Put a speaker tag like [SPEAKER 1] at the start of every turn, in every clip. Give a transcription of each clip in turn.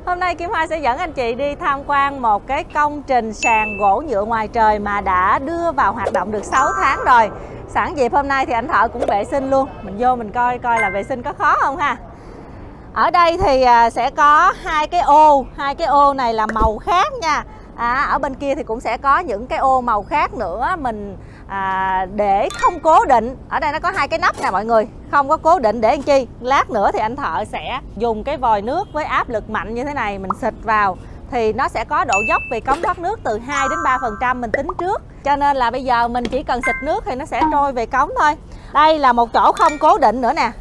[SPEAKER 1] Hôm nay Kim Hoa sẽ dẫn anh chị đi tham quan một cái công trình sàn gỗ nhựa ngoài trời mà đã đưa vào hoạt động được 6 tháng rồi. Sẵn dịp hôm nay thì anh thợ cũng vệ sinh luôn. Mình vô mình coi là vệ sinh có khó không ha. Ở đây thì sẽ có hai cái ô này là màu khác nha. Ở bên kia thì cũng sẽ có những cái ô màu khác nữa. Mình để không cố định. Ở đây nó có hai cái nắp nè mọi người, không có cố định để làm chi. Lát nữa thì anh thợ sẽ dùng cái vòi nước với áp lực mạnh như thế này, mình xịt vào thì nó sẽ có độ dốc về cống thoát nước từ 2 đến 3% mình tính trước. Cho nên là bây giờ mình chỉ cần xịt nước thì nó sẽ trôi về cống thôi. Đây là một chỗ không cố định nữa nè.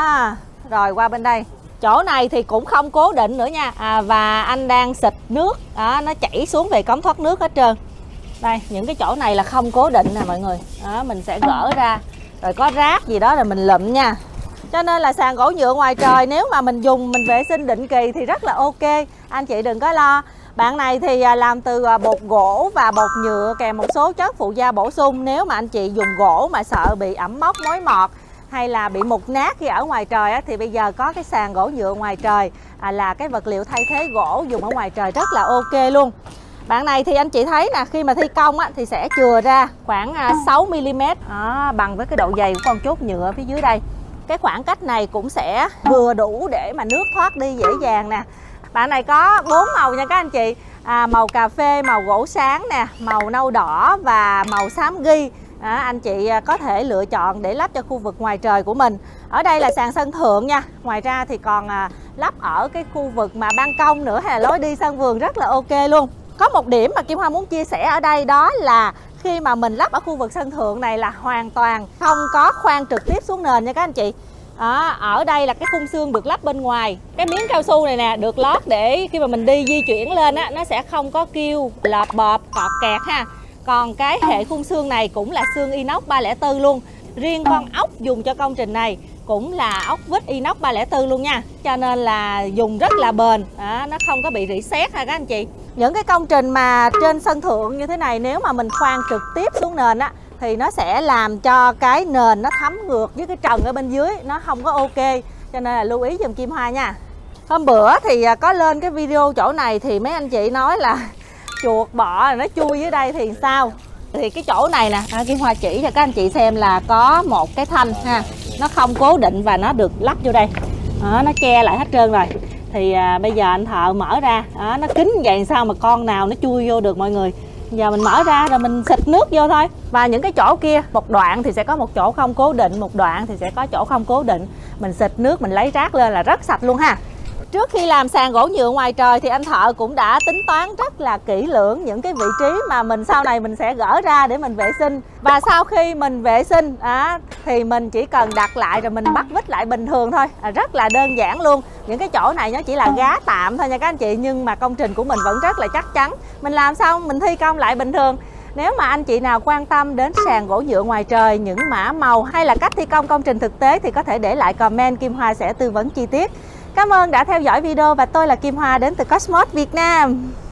[SPEAKER 1] Rồi qua bên đây, chỗ này thì cũng không cố định nữa nha. Và anh đang xịt nước nó chảy xuống về cống thoát nước hết trơn. Đây, những cái chỗ này là không cố định nè mọi người. Mình sẽ gỡ ra. Rồi có rác gì đó là mình lụm nha. Cho nên là sàn gỗ nhựa ngoài trời nếu mà mình dùng, mình vệ sinh định kỳ thì rất là ok. Anh chị đừng có lo. Bạn này thì làm từ bột gỗ và bột nhựa kèm một số chất phụ gia bổ sung. Nếu mà anh chị dùng gỗ mà sợ bị ẩm mốc, mối mọt hay là bị mục nát khi ở ngoài trời thì bây giờ có cái sàn gỗ nhựa ngoài trời là cái vật liệu thay thế gỗ dùng ở ngoài trời rất là ok luôn. Bạn này thì anh chị thấy nè, khi mà thi công thì sẽ chừa ra khoảng 6mm bằng với cái độ dày của con chốt nhựa phía dưới đây. Cái khoảng cách này cũng sẽ vừa đủ để mà nước thoát đi dễ dàng nè. Bạn này có 4 màu nha các anh chị. Màu cà phê, màu gỗ sáng nè, màu nâu đỏ và màu xám ghi. Anh chị có thể lựa chọn để lắp cho khu vực ngoài trời của mình. Ở đây là sàn sân thượng nha. Ngoài ra thì còn lắp ở cái khu vực mà ban công nữa hay là lối đi sân vườn rất là ok luôn. Có một điểm mà Kim Hoa muốn chia sẻ ở đây, đó là khi mà mình lắp ở khu vực sân thượng này là hoàn toàn không có khoan trực tiếp xuống nền nha các anh chị. Ở đây là cái khung xương được lắp bên ngoài. Cái miếng cao su này nè được lót để khi mà mình đi di chuyển lên nó sẽ không có kêu lợp bọp cọt kẹt ha. Còn cái hệ khung xương này cũng là xương inox 304 luôn. Riêng con ốc dùng cho công trình này cũng là ốc vít inox 304 luôn nha. Cho nên là dùng rất là bền, nó không có bị rỉ sét ha các anh chị. Những cái công trình mà trên sân thượng như thế này nếu mà mình khoan trực tiếp xuống nền thì nó sẽ làm cho cái nền nó thấm ngược với cái trần ở bên dưới, nó không có ok. Cho nên là lưu ý giùm Kim Hoa nha. Hôm bữa thì có lên cái video chỗ này thì mấy anh chị nói là chuột bọ nó chui dưới đây thì sao. Thì cái chỗ này nè, Kim Hoa chỉ cho các anh chị xem là có một cái thanh ha, nó không cố định và nó được lắp vô đây. Nó che lại hết trơn rồi. Thì bây giờ anh thợ mở ra, nó kín vậy sao mà con nào nó chui vô được mọi người. Giờ mình mở ra rồi mình xịt nước vô thôi. Và những cái chỗ kia, một đoạn thì sẽ có một chỗ không cố định, một đoạn thì sẽ có chỗ không cố định. Mình xịt nước, mình lấy rác lên là rất sạch luôn ha. Trước khi làm sàn gỗ nhựa ngoài trời thì anh thợ cũng đã tính toán rất là kỹ lưỡng những cái vị trí mà mình sau này mình sẽ gỡ ra để mình vệ sinh. Và sau khi mình vệ sinh thì mình chỉ cần đặt lại rồi mình bắt vít lại bình thường thôi. Rất là đơn giản luôn. Những cái chỗ này nó chỉ là gá tạm thôi nha các anh chị, nhưng mà công trình của mình vẫn rất là chắc chắn. Mình làm xong mình thi công lại bình thường. Nếu mà anh chị nào quan tâm đến sàn gỗ nhựa ngoài trời, những mã màu hay là cách thi công công trình thực tế thì có thể để lại comment, Kim Hoa sẽ tư vấn chi tiết. Cảm ơn đã theo dõi video và tôi là Kim Hoa đến từ Cosmos Việt Nam.